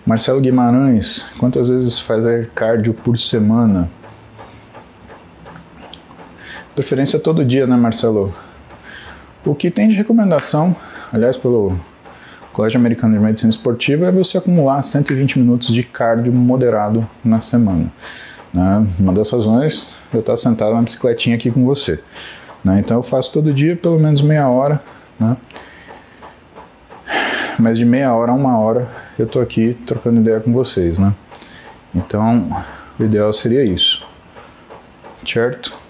Marcelo Guimarães, quantas vezes fazer cardio por semana? Preferência todo dia, né, Marcelo? O que tem de recomendação, aliás, pelo Colégio Americano de Medicina Esportiva, é você acumular 120 minutos de cardio moderado na semana. Né? Uma das razões eu estar sentado na bicicletinha aqui com você. Né? Então eu faço todo dia pelo menos meia hora, né? Mas de meia hora a uma hora eu estou aqui trocando ideia com vocês, né? Então o ideal seria isso, certo?